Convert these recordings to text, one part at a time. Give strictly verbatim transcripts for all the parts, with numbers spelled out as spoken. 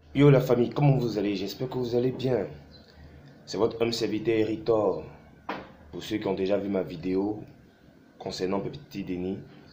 Yo la famille, comment vous allez? J'espère que vous allez bien. C'est votre homme serviteur Eritor. Pour ceux qui ont déjà vu ma vidéo concernant Petit Denis,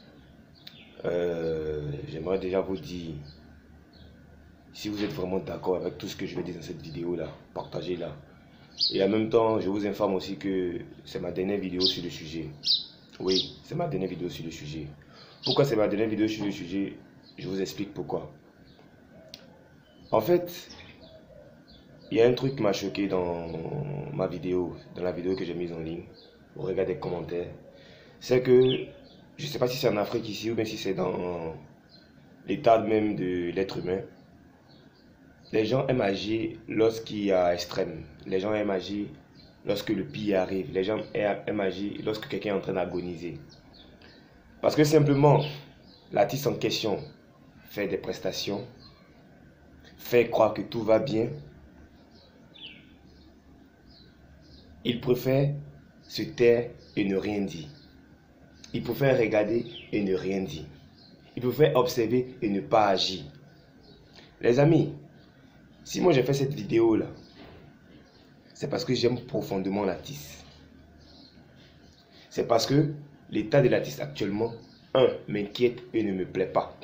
euh, j'aimerais déjà vous dire, si vous êtes vraiment d'accord avec tout ce que je vais dire dans cette vidéo-là, partagez-la. Et en même temps, je vous informe aussi que c'est ma dernière vidéo sur le sujet. Oui, c'est ma dernière vidéo sur le sujet. Pourquoi c'est ma dernière vidéo sur le sujet? Je vous explique pourquoi. En fait, il y a un truc qui m'a choqué dans ma vidéo, dans la vidéo que j'ai mise en ligne, au regard des commentaires. C'est que, je ne sais pas si c'est en Afrique ici ou bien si c'est dans l'état même de l'être humain. Les gens aiment agir lorsqu'il y a extrême. Les gens aiment agir lorsque le pire arrive. Les gens aiment agir lorsque quelqu'un est en train d'agoniser. Parce que simplement, l'artiste en question fait des prestations, fait croire que tout va bien. Il préfère se taire et ne rien dire. Il préfère regarder et ne rien dire. Il préfère observer et ne pas agir. Les amis, si moi j'ai fait cette vidéo là, c'est parce que j'aime profondément l'artiste. C'est parce que l'état de l'artiste actuellement, un, m'inquiète et ne me plaît pas.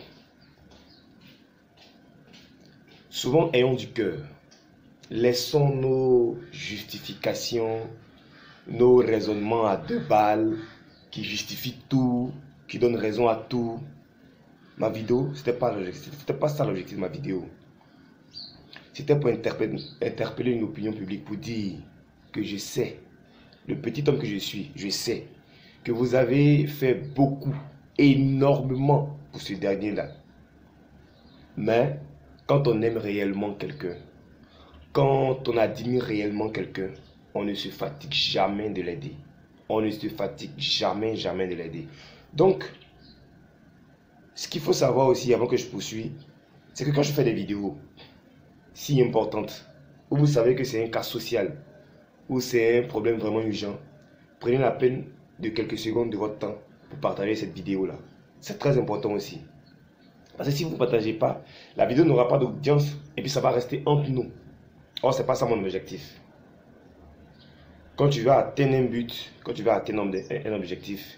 Souvent, ayons du cœur. Laissons nos justifications, nos raisonnements à deux balles, qui justifient tout, qui donnent raison à tout. Ma vidéo, c'était pas, c'était pas ça l'objectif de ma vidéo. C'était pour interpeller, interpeller une opinion publique, pour dire que je sais, le petit homme que je suis, je sais que vous avez fait beaucoup, énormément pour ce dernier-là. Mais quand on aime réellement quelqu'un, quand on admire réellement quelqu'un, on ne se fatigue jamais de l'aider. On ne se fatigue jamais, jamais de l'aider. Donc, ce qu'il faut savoir aussi avant que je poursuive, c'est que quand je fais des vidéos si importantes, où vous savez que c'est un cas social, où c'est un problème vraiment urgent, prenez la peine de quelques secondes de votre temps pour partager cette vidéo-là. C'est très important aussi. Parce que si vous ne partagez pas, la vidéo n'aura pas d'audience et puis ça va rester entre nous. Or, ce n'est pas ça mon objectif. Quand tu vas atteindre un but, quand tu vas atteindre un objectif,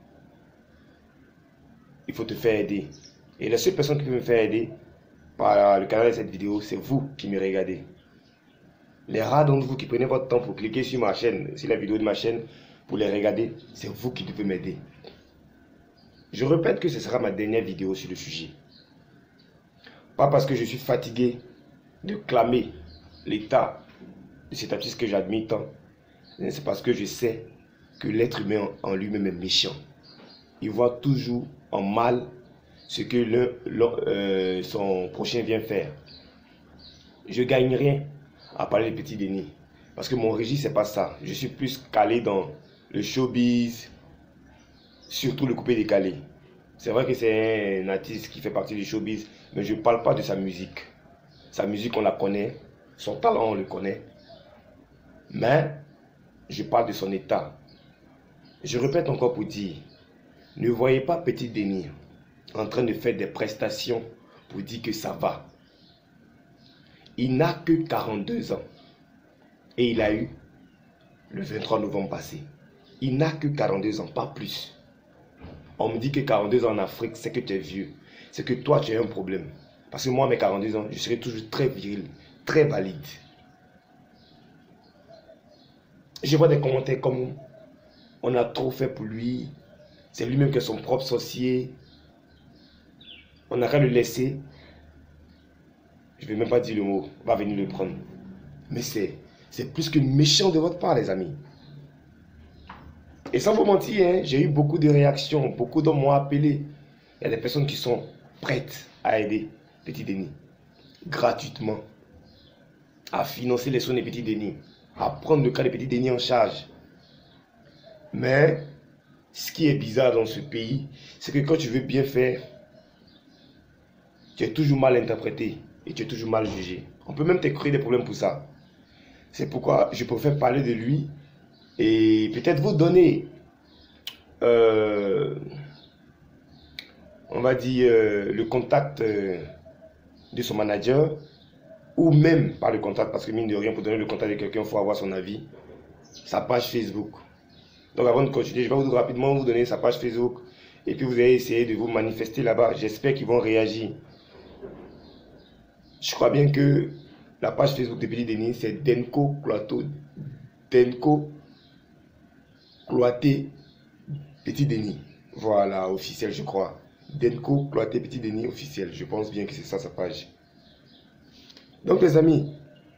il faut te faire aider. Et la seule personne qui peut me faire aider par le canal de cette vidéo, c'est vous qui me regardez. Les rares d'entre vous qui prenez votre temps pour cliquer sur ma chaîne, sur la vidéo de ma chaîne, pour les regarder, c'est vous qui devez m'aider. Je répète que ce sera ma dernière vidéo sur le sujet. Pas parce que je suis fatigué de clamer l'état de cet artiste que j'admire tant. C'est parce que je sais que l'être humain en lui-même est méchant. Il voit toujours en mal ce que le, le, euh, son prochain vient faire. Je gagne rien à parler de Petit Denis. Parce que mon registre, c'est pas ça. Je suis plus calé dans le showbiz, surtout le coupé décalé. C'est vrai que c'est un artiste qui fait partie du showbiz, mais je ne parle pas de sa musique. Sa musique, on la connaît. Son talent, on le connaît. Mais je parle de son état. Je répète encore pour dire, ne voyez pas Petit Denis en train de faire des prestations pour dire que ça va. Il n'a que quarante-deux ans. Et il a eu le vingt-trois novembre passé. Il n'a que quarante-deux ans, pas plus. On me dit que quarante-deux ans en Afrique, c'est que tu es vieux. C'est que toi, tu as un problème. Parce que moi, à mes quarante-deux ans, je serai toujours très viril, très valide. Je vois des commentaires comme on a trop fait pour lui. C'est lui-même qui est son propre sorcier. On n'a qu'à le laisser. Je ne vais même pas dire le mot. On va venir le prendre. Mais c'est plus que méchant de votre part, les amis. Et sans vous mentir, hein, j'ai eu beaucoup de réactions. Beaucoup d'hommes m'ont appelé. Il y a des personnes qui sont prêtes à aider Petit Denis. Gratuitement. À financer les soins de Petit Denis. À prendre le cas de Petit Denis en charge. Mais ce qui est bizarre dans ce pays, c'est que quand tu veux bien faire, tu es toujours mal interprété et tu es toujours mal jugé. On peut même te créer des problèmes pour ça. C'est pourquoi je préfère parler de lui et peut-être vous donner, euh, on va dire, euh, le contact euh, de son manager ou même par le contact, parce que mine de rien, pour donner le contact de quelqu'un, il faut avoir son avis, sa page Facebook. Donc avant de continuer, je vais vous rapidement vous donner sa page Facebook, et puis vous allez essayer de vous manifester là-bas. J'espère qu'ils vont réagir. Je crois bien que la page Facebook de Petit Denis, c'est Denko Cloato, Denko Cloaté Petit Denis. Voilà, officiel, je crois. Denko Cloaté Petit Denis officiel. Je pense bien que c'est ça sa page. Donc les amis,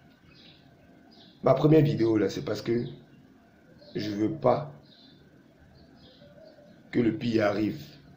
ma première vidéo là, c'est parce que je veux pas que le pire arrive.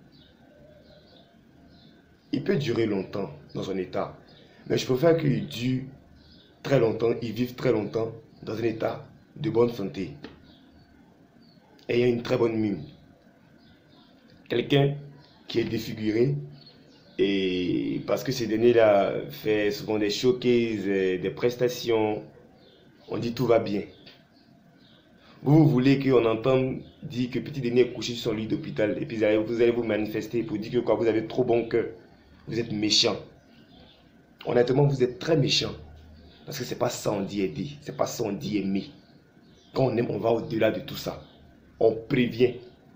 Il peut durer longtemps dans un état, mais je préfère qu'il dure très longtemps, il vive très longtemps dans un état de bonne santé, ayant une très bonne mine. Quelqu'un qui est défiguré, et parce que ces derniers-là fait souvent des showcases, des prestations, on dit tout va bien. Vous, vous voulez qu'on entende dire que Petit Denis est couché sur son lit d'hôpital, et puis vous allez, vous allez vous manifester pour dire que quoi, vous avez trop bon cœur, vous êtes méchant. Honnêtement, vous êtes très méchant. Parce que c'est pas ça on dit aider, c'est pas ça on dit aimer. Quand on aime, on va au-delà de tout ça. On prévient.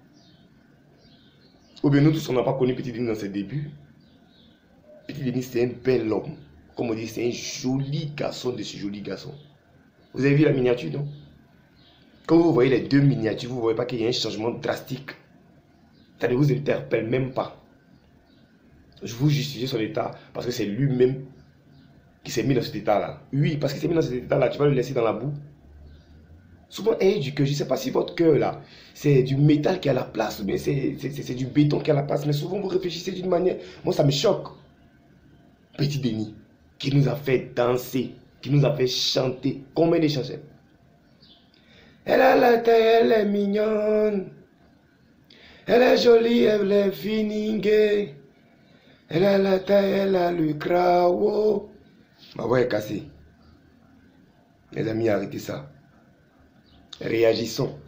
Ou bien nous tous, on n'a pas connu Petit Denis dans ses débuts. Petit Denis, c'est un bel homme. Comme on dit, c'est un joli garçon de ce joli garçon. Vous avez vu la miniature, non? Quand vous voyez les deux miniatures, vous ne voyez pas qu'il y a un changement drastique. Ça ne vous interpelle même pas. Je vous justifie son état parce que c'est lui-même qui s'est mis dans cet état-là. Oui, parce qu'il s'est mis dans cet état-là, tu vas le laisser dans la boue. Souvent, ayez du cœur. Je ne sais pas si votre cœur, là, c'est du métal qui a la place, mais c'est du béton qui a la place. Mais souvent, vous réfléchissez d'une manière... Moi, ça me choque. Petit Denis, qui nous a fait danser, qui nous a fait chanter. Combien de chansons? Elle a la taille, elle est mignonne. Elle est jolie, elle est finingue. Elle a la taille, elle a le crao. Ma voix est cassée. Les amis, arrêtez ça. Réagissons.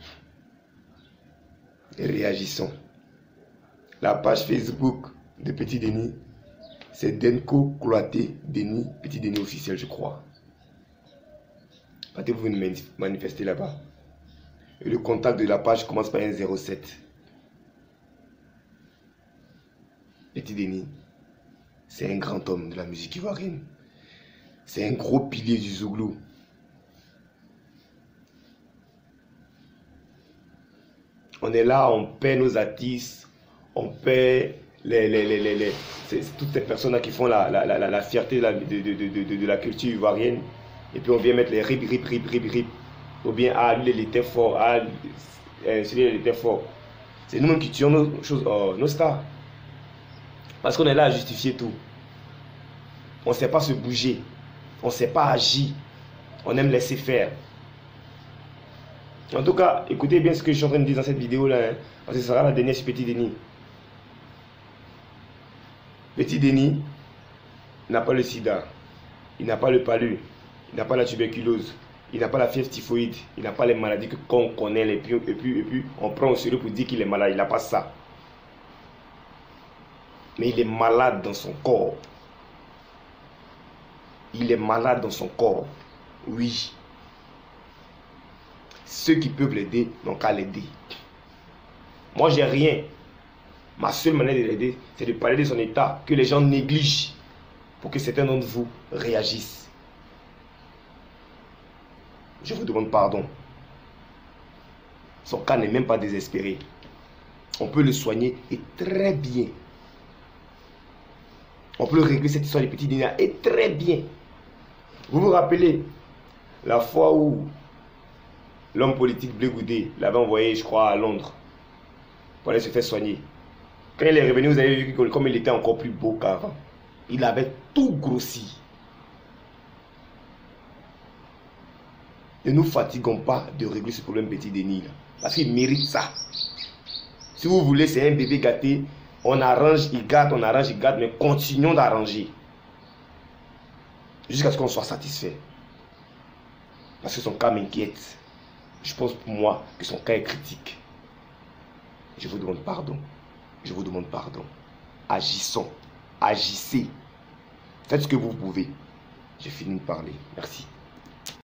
Réagissons. La page Facebook de Petit Denis, c'est Denko Cloaté Denis, Petit Denis officiel, je crois. Partez-vous vous manifester là-bas. Et le contact de la page commence par un zéro sept. Petit Denis, c'est un grand homme de la musique ivoirienne. C'est un gros pilier du Zouglou. On est là, on paie nos artistes, on paie les, les, les, les, les toutes ces personnes-là qui font la, la, la, la fierté de la, de, de, de, de, de la culture ivoirienne. Et puis on vient mettre les rip, rip, rip, rip, rip. Ou bien, ah, lui, il était fort, ah, celui-là, il était fort. C'est nous-mêmes qui tuons nos, choses, oh, nos stars. Parce qu'on est là à justifier tout. On ne sait pas se bouger. On ne sait pas agir. On aime laisser faire. En tout cas, écoutez bien ce que je suis en train de dire dans cette vidéo-là. Hein, parce que ce sera la dernière sur Petit Denis. Petit Denis n'a pas le sida. Il n'a pas le palu. Il n'a pas la tuberculose. Il n'a pas la fièvre typhoïde. Il n'a pas les maladies que qu'on connaît. Et puis, et, puis, et puis, on prend au sérieux pour dire qu'il est malade. Il n'a pas ça. Mais il est malade dans son corps. Il est malade dans son corps. Oui. Ceux qui peuvent l'aider n'ont qu'à l'aider. Moi, j'ai rien. Ma seule manière de l'aider, c'est de parler de son état que les gens négligent pour que certains d'entre vous réagissent. Je vous demande pardon. Son cas n'est même pas désespéré. On peut le soigner et très bien. On peut régler cette histoire des petits dîners et très bien. Vous vous rappelez la fois où l'homme politique Blé Goudé l'avait envoyé, je crois, à Londres pour aller se faire soigner. Quand il est revenu, vous avez vu comme il était encore plus beau qu'avant. Il avait tout grossi. Ne nous fatiguons pas de régler ce problème Petit Denis là. Parce qu'il mérite ça. Si vous voulez, c'est un bébé gâté. On arrange, il gâte, on arrange, il gâte, mais continuons d'arranger. Jusqu'à ce qu'on soit satisfait. Parce que son cas m'inquiète. Je pense pour moi que son cas est critique. Je vous demande pardon. Je vous demande pardon. Agissons. Agissez. Faites ce que vous pouvez. j'ai fini de parler. Merci.